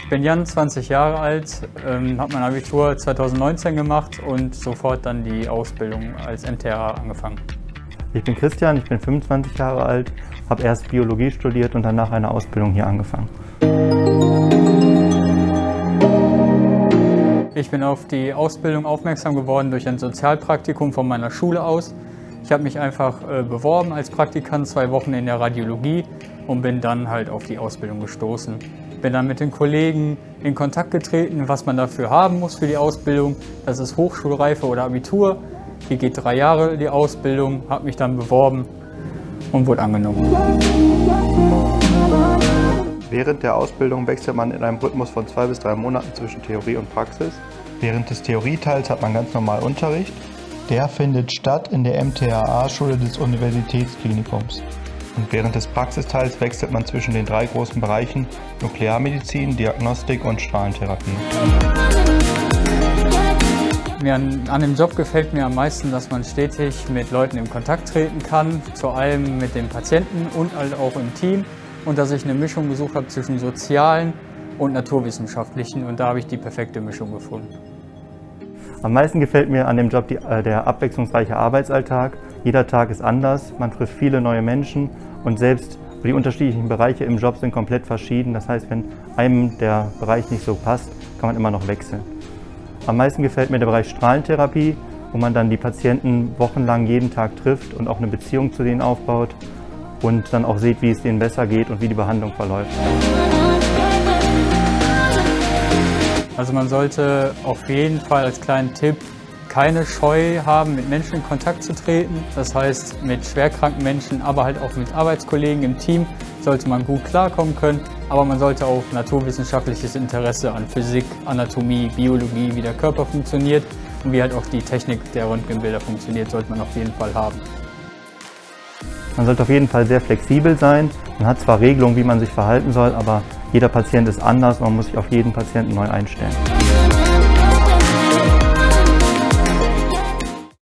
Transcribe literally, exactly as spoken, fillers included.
bin Jan, zwanzig Jahre alt, ähm, habe mein Abitur zweitausendneunzehn gemacht und sofort dann die Ausbildung als M T A angefangen. Ich bin Christian, ich bin fünfundzwanzig Jahre alt, habe erst Biologie studiert und danach eine Ausbildung hier angefangen. Ich bin auf die Ausbildung aufmerksam geworden durch ein Sozialpraktikum von meiner Schule aus. Ich habe mich einfach äh, beworben als Praktikant, zwei Wochen in der Radiologie und bin dann halt auf die Ausbildung gestoßen. Bin dann mit den Kollegen in Kontakt getreten, was man dafür haben muss für die Ausbildung. Das ist Hochschulreife oder Abitur. Hier geht drei Jahre die Ausbildung, habe mich dann beworben und wurde angenommen. Während der Ausbildung wechselt man in einem Rhythmus von zwei bis drei Monaten zwischen Theorie und Praxis. Während des Theorieteils hat man ganz normal Unterricht. Der findet statt in der M T A A-Schule des Universitätsklinikums. Und während des Praxisteils wechselt man zwischen den drei großen Bereichen Nuklearmedizin, Diagnostik und Strahlentherapie. Mir an, an dem Job gefällt mir am meisten, dass man stetig mit Leuten in Kontakt treten kann, vor allem mit den Patienten und halt auch im Team. Und dass ich eine Mischung gesucht habe zwischen sozialen und naturwissenschaftlichen, und da habe ich die perfekte Mischung gefunden. Am meisten gefällt mir an dem Job die, äh, der abwechslungsreiche Arbeitsalltag. Jeder Tag ist anders, man trifft viele neue Menschen und selbst die unterschiedlichen Bereiche im Job sind komplett verschieden. Das heißt, wenn einem der Bereich nicht so passt, kann man immer noch wechseln. Am meisten gefällt mir der Bereich Strahlentherapie, wo man dann die Patienten wochenlang jeden Tag trifft und auch eine Beziehung zu denen aufbaut und dann auch sieht, wie es denen besser geht und wie die Behandlung verläuft. Also man sollte auf jeden Fall als kleinen Tipp keine Scheu haben, mit Menschen in Kontakt zu treten. Das heißt, mit schwerkranken Menschen, aber halt auch mit Arbeitskollegen im Team sollte man gut klarkommen können. Aber man sollte auch naturwissenschaftliches Interesse an Physik, Anatomie, Biologie, wie der Körper funktioniert und wie halt auch die Technik der Röntgenbilder funktioniert, sollte man auf jeden Fall haben. Man sollte auf jeden Fall sehr flexibel sein. Man hat zwar Regelungen, wie man sich verhalten soll, aber jeder Patient ist anders und man muss sich auf jeden Patienten neu einstellen.